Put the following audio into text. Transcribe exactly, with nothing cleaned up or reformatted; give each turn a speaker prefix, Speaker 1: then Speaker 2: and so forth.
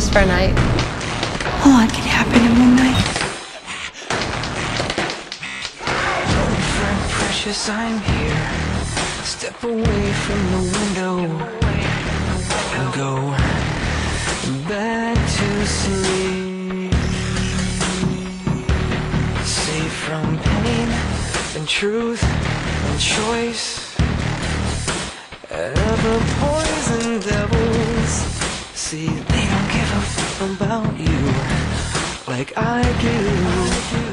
Speaker 1: Just for a night.
Speaker 2: A lot can happen in one night.
Speaker 3: Friend precious, I'm here. Step away from the window and go back to sleep. Safe from pain and truth and choice. Ever poison devils. See, they don't give a f about you like I do.